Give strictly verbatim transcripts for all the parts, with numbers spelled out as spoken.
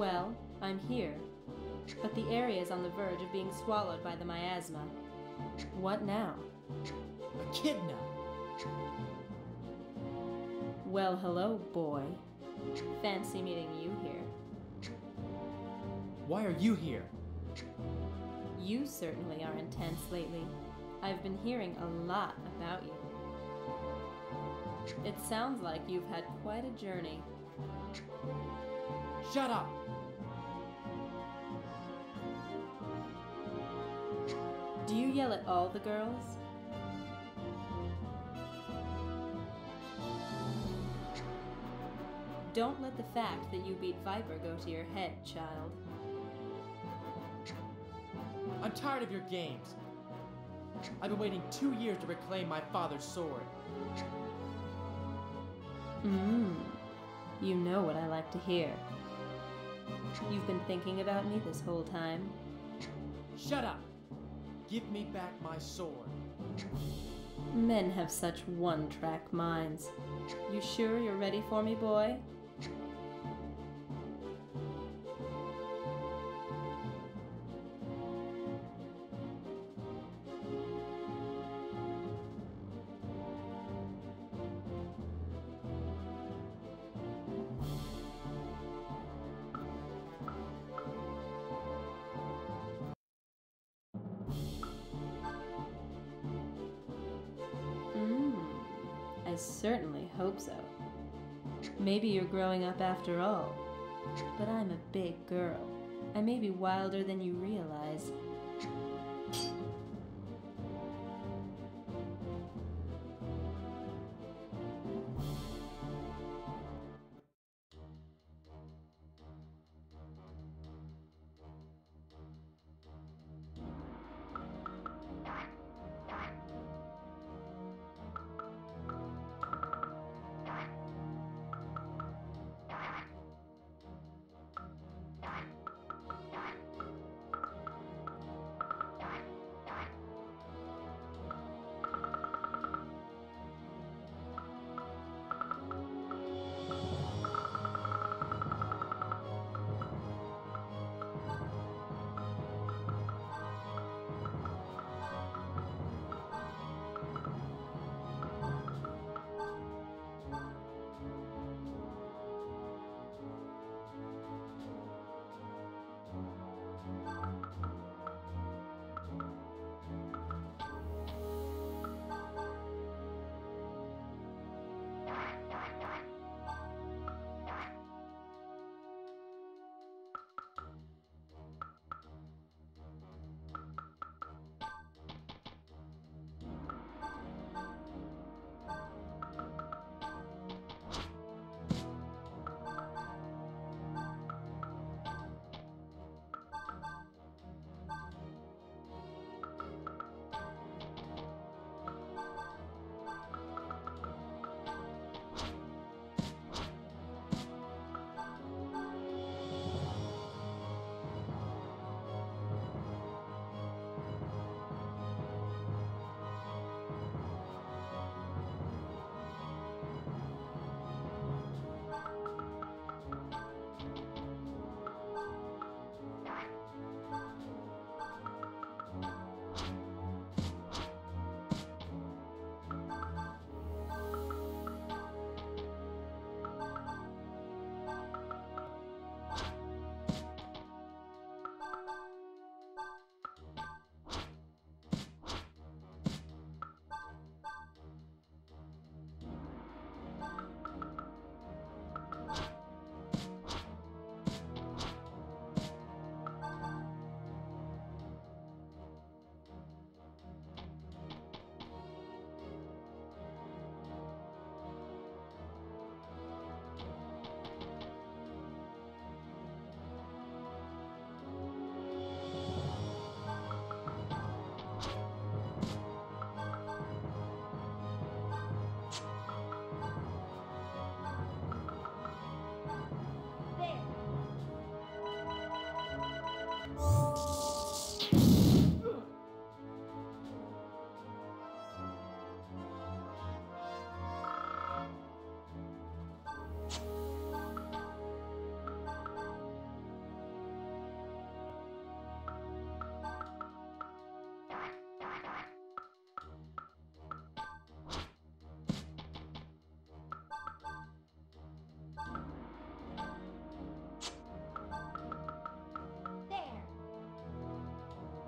Well, I'm here, but the area is on the verge of being swallowed by the miasma. What now? Echidna! Well, hello, boy. Fancy meeting you here. Why are you here? You certainly are intense lately. I've been hearing a lot about you. It sounds like you've had quite a journey. Shut up! Do you yell at all the girls? Don't let the fact that you beat Viper go to your head, child. I'm tired of your games. I've been waiting two years to reclaim my father's sword. Mmm. You know what I like to hear. You've been thinking about me this whole time? Shut up! Give me back my sword. Men have such one-track minds. You sure you're ready for me, boy? I certainly hope so. Maybe you're growing up after all. But I'm a big girl. I may be wilder than you realize.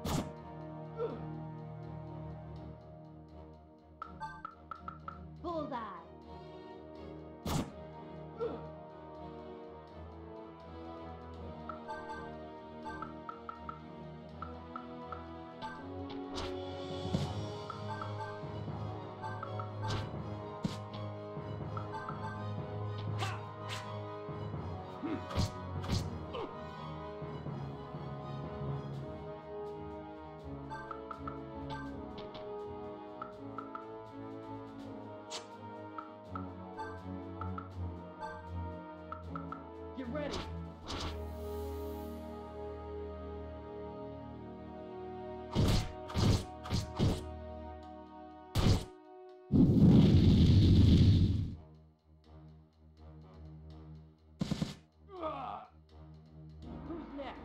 Bullseye. Get ready! Who's next?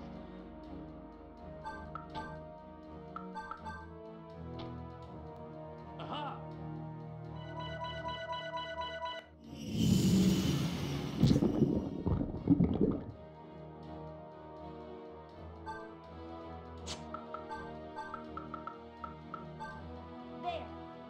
Aha! There.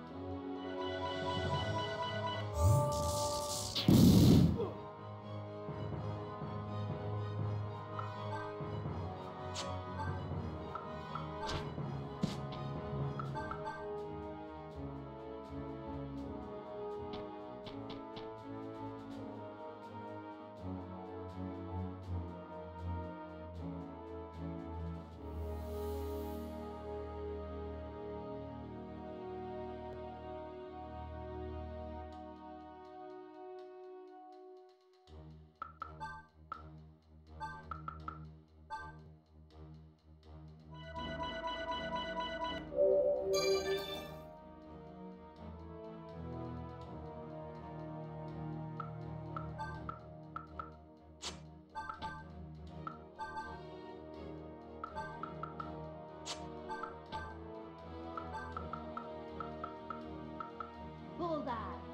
Bullseye.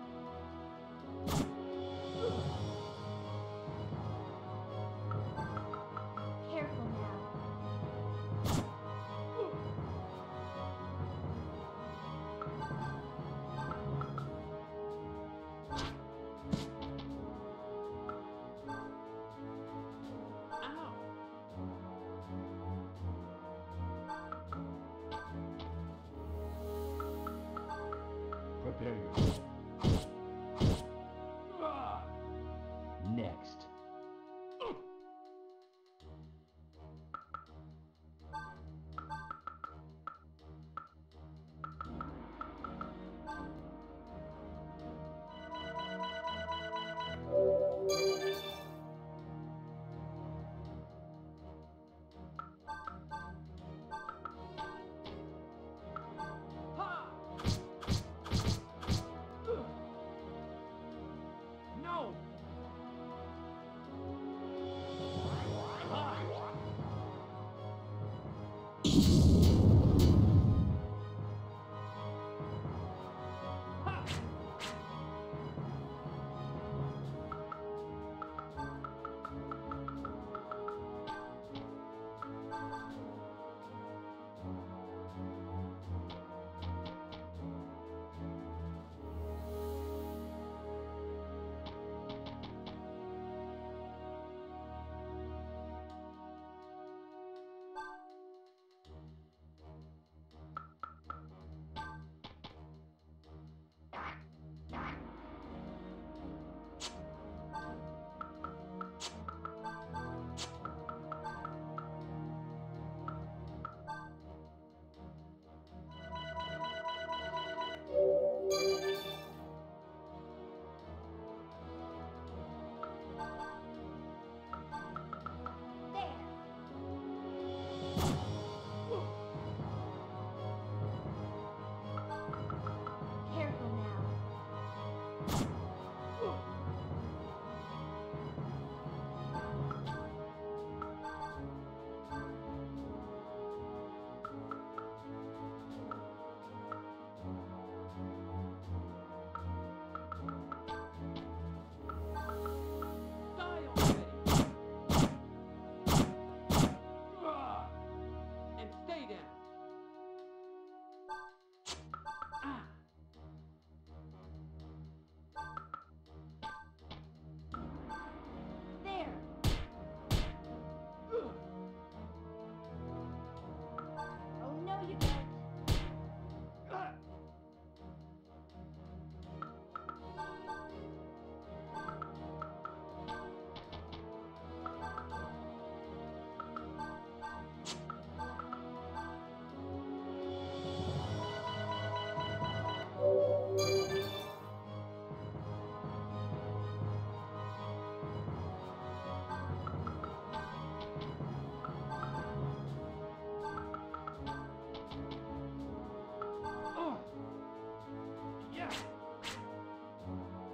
Careful now. Ow! Prepare yourself. Next. Ha!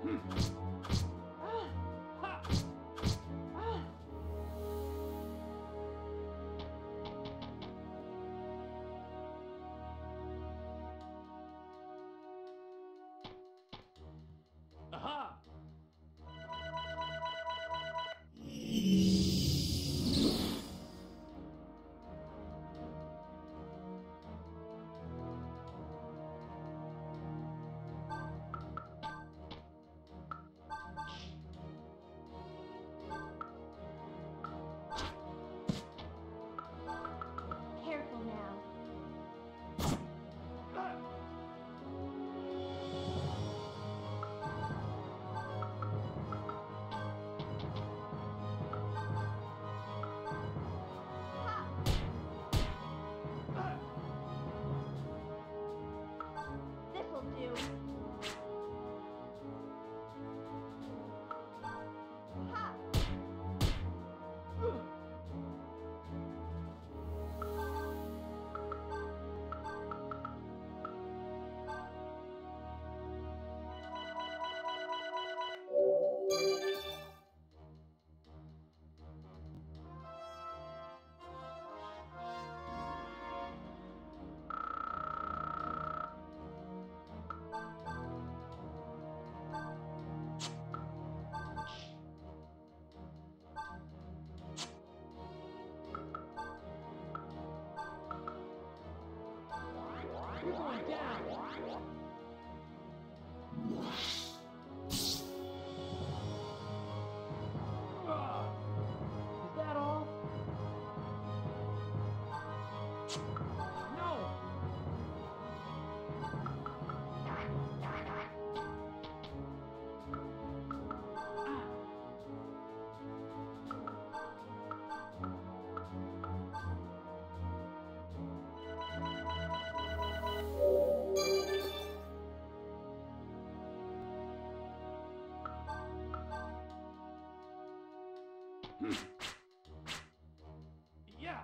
Aha! Careful now. Ha! This'll do. Ha! You're going down! Ah! Is that all? No! Hmm. Yeah!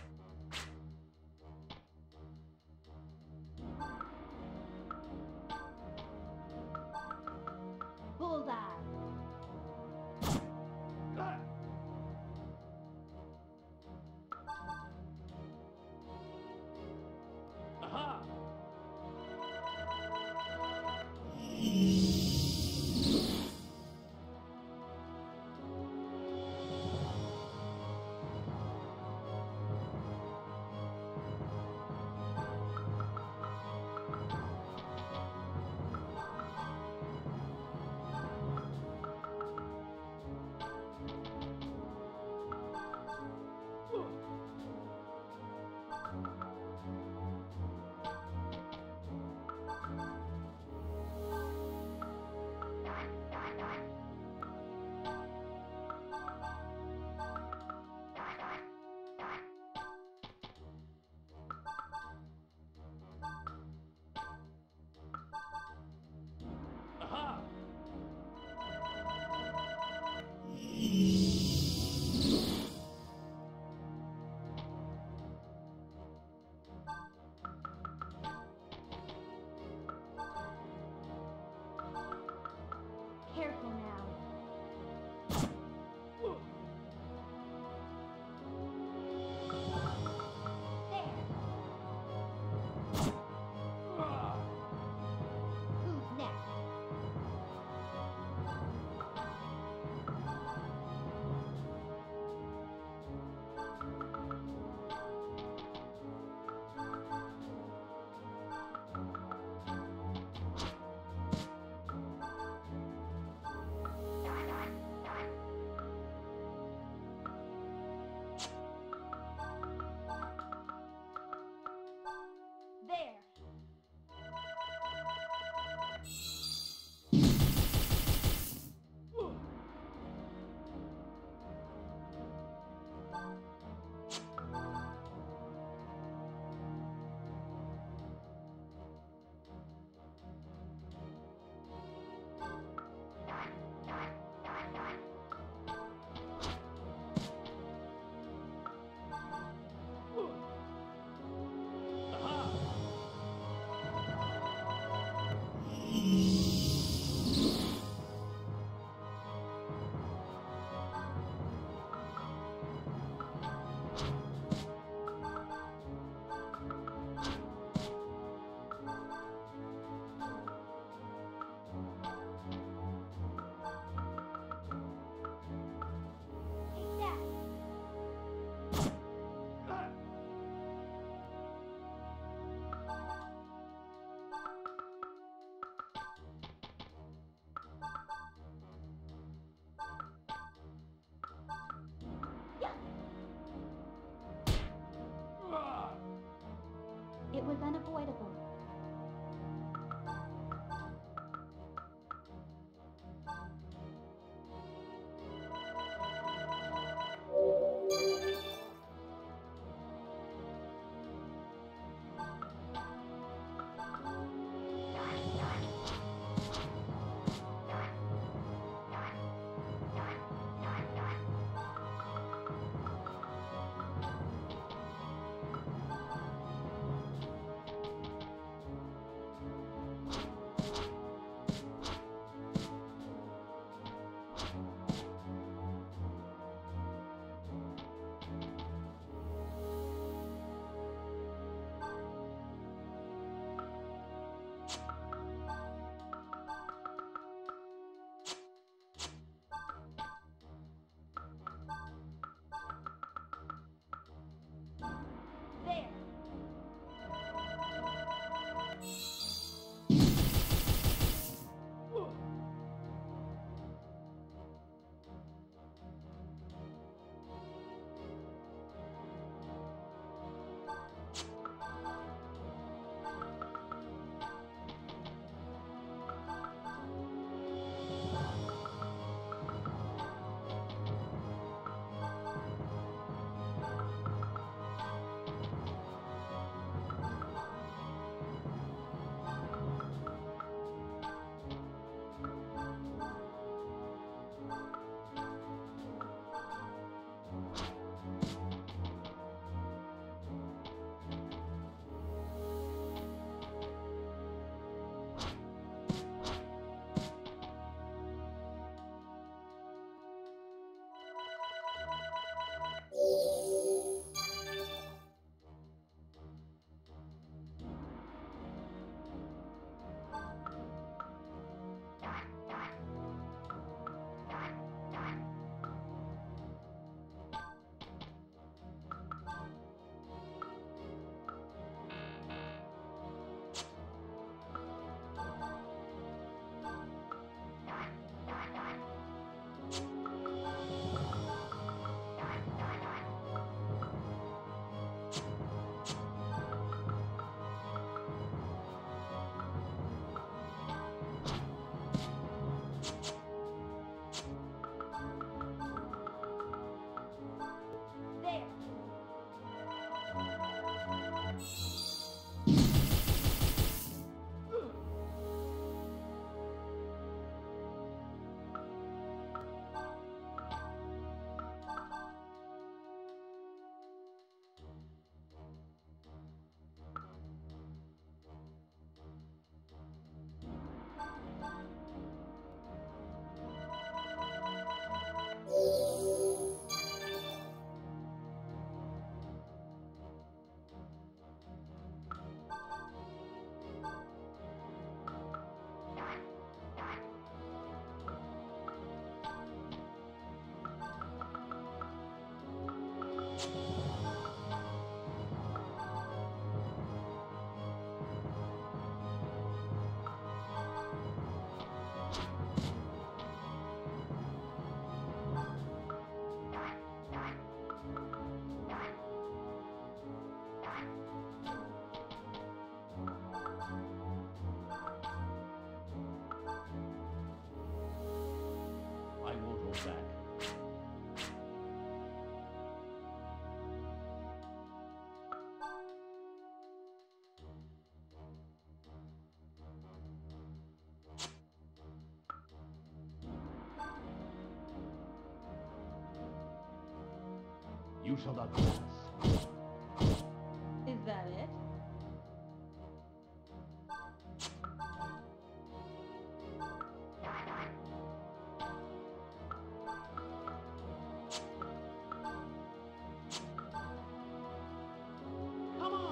Bullseye. Ah! Aha! It was unavoidable. There. There. I won't hold back. You shall not pass. Is that it? Come on!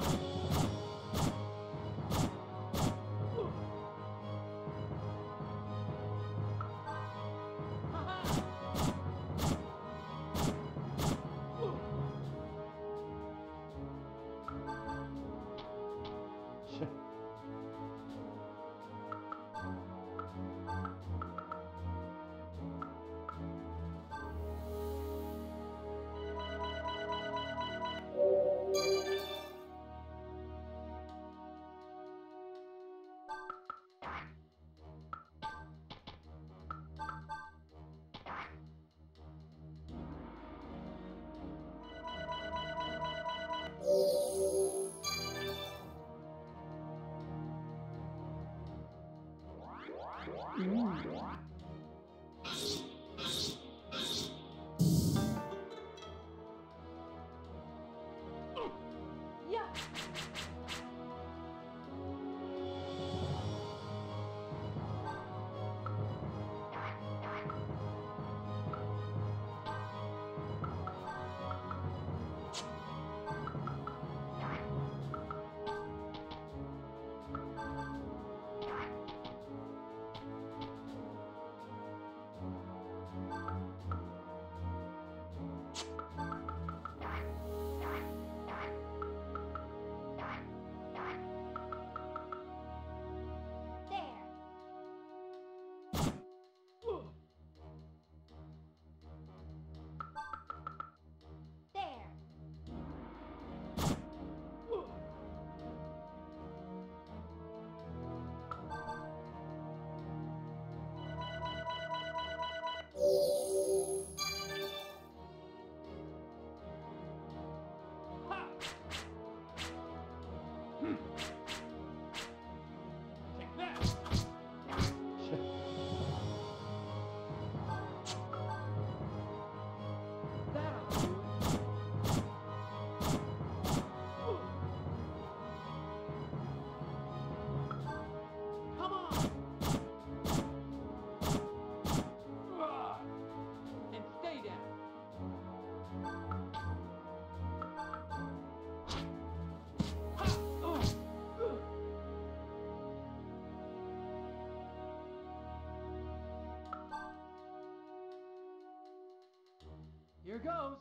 goes.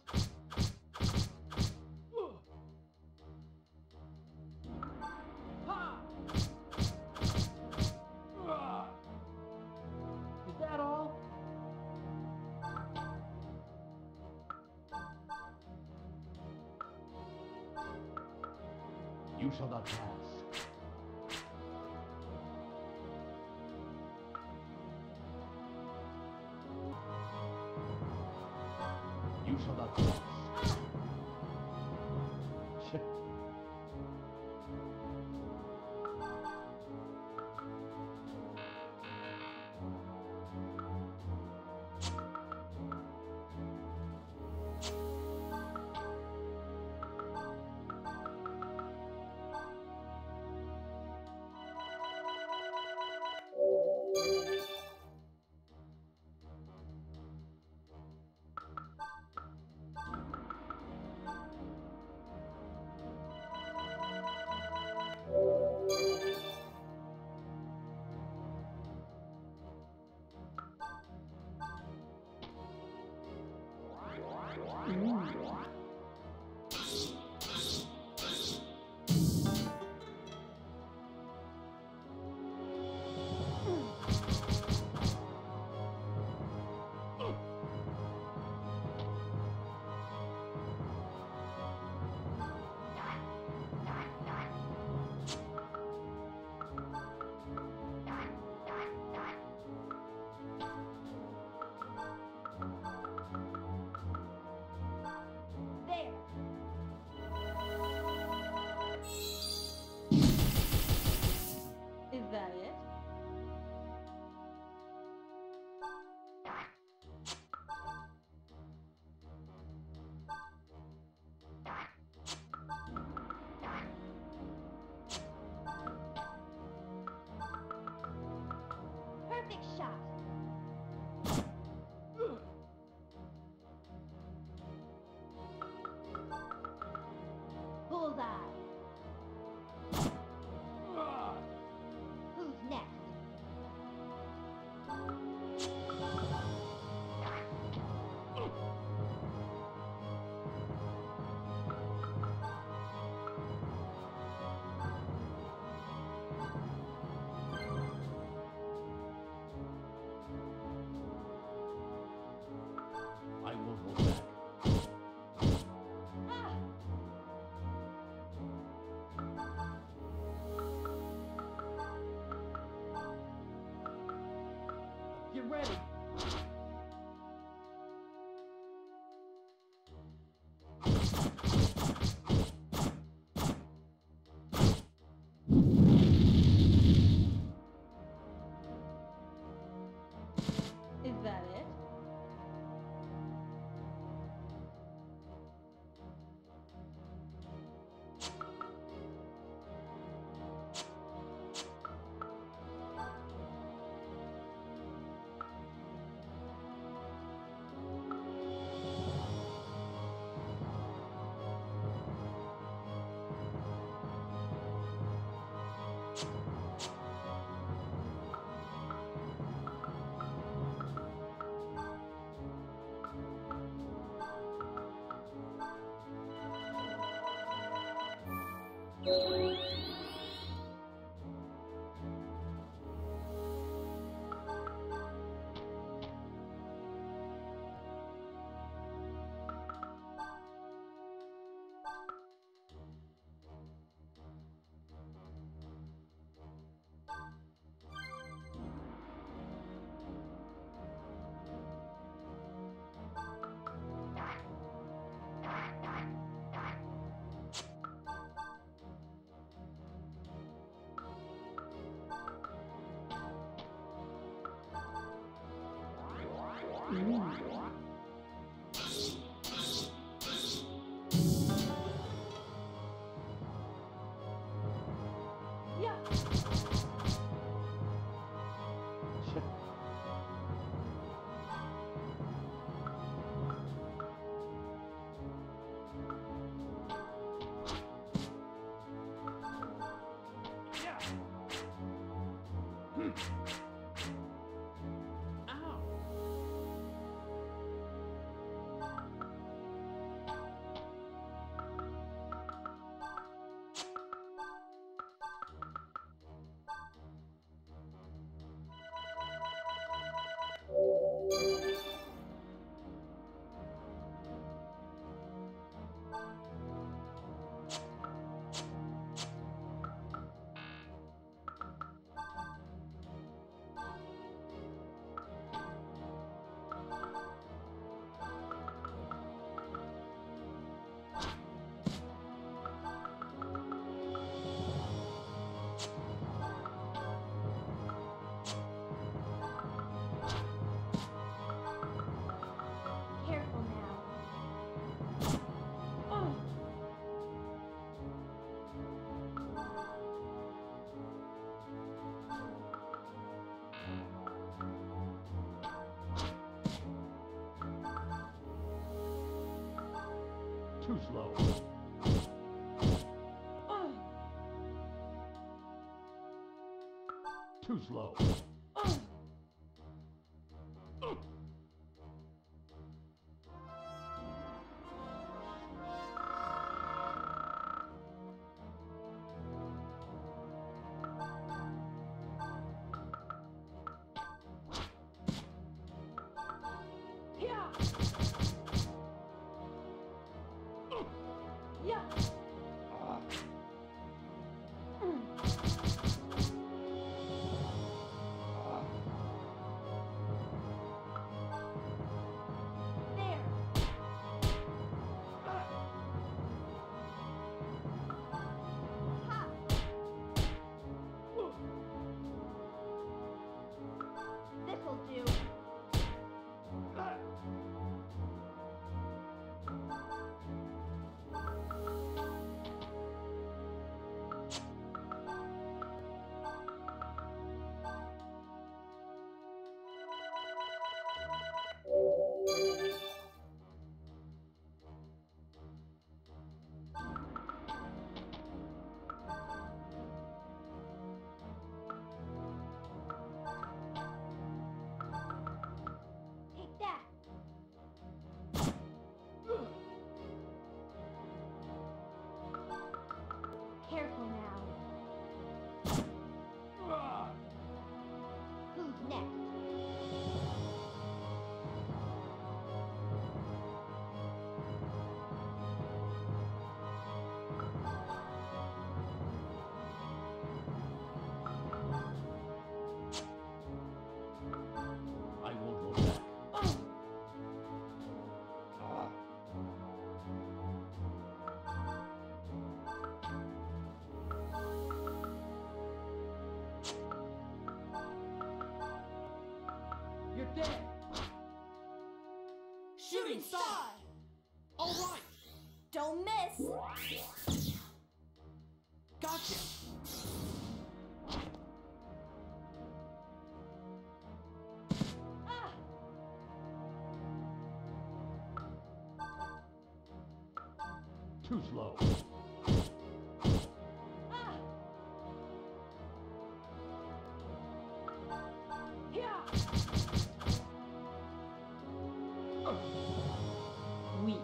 Ha! Is that all? You shall not pass. You shall not pass. Is that it? Perfect shot. Bullseye. Who's next? I won't hold back. Ah! Get ready. Is that it? Yeah. Ow. Too slow. Ugh. Too slow. Ugh. Yeah. Yeah. Mm. There. Ha. This'll do. Take that. Careful now. Who's next? I won't hold back. Oh. You're dead. Shooting star. All right. Don't miss. Gotcha. Ah. Too slow. Ah. Yeah. Weak.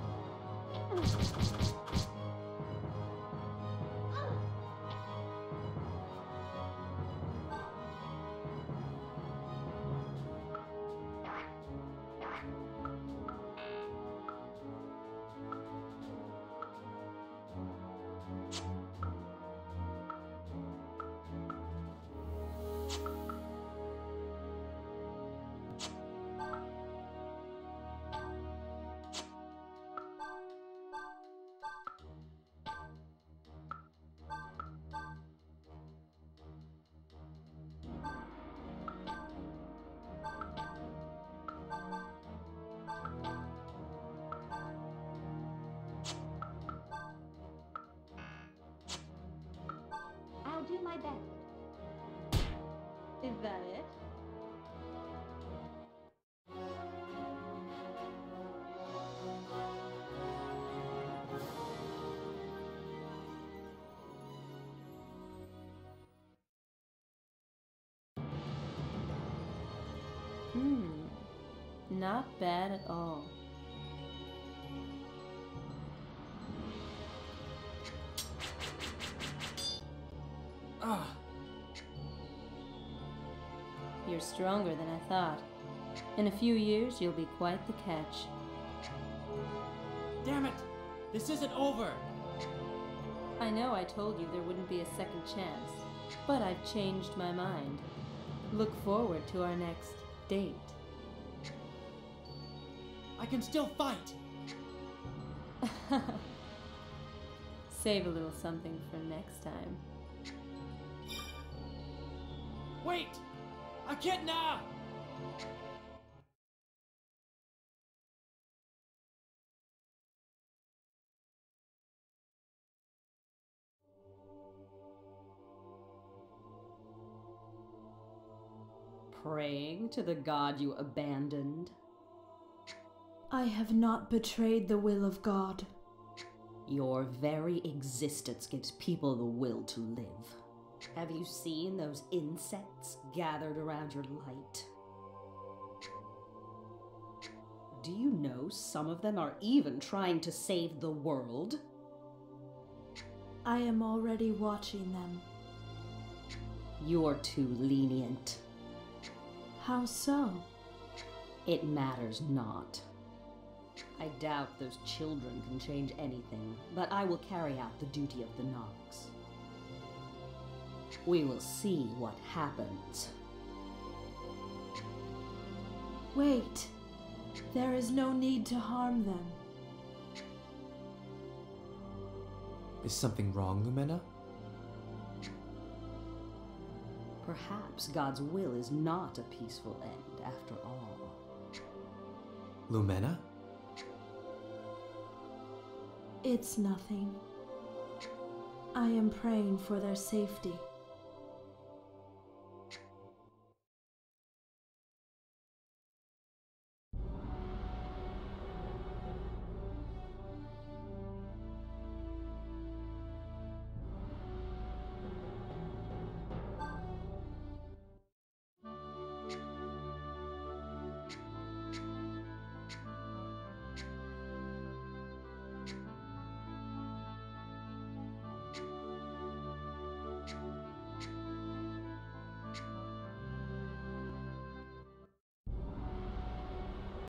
I'll do my best. Is that it? Hmm. Not bad at all. Ah, You're stronger than I thought. In a few years, you'll be quite the catch. damn it. This isn't over. I know I told you there wouldn't be a second chance, but I've changed my mind. Look forward to our next date. I can still fight. Save a little something for next time. Wait! Echidna! Praying to the god you abandoned. I have not betrayed the will of God. Your very existence gives people the will to live. Have you seen those insects gathered around your light? Do you know some of them are even trying to save the world? I am already watching them. You're too lenient. How so? It matters not. I doubt those children can change anything, but I will carry out the duty of the Nox. We will see what happens. Wait. There is no need to harm them. Is something wrong, Lumena? Perhaps God's will is not a peaceful end after all. Lumena? It's nothing. I am praying for their safety.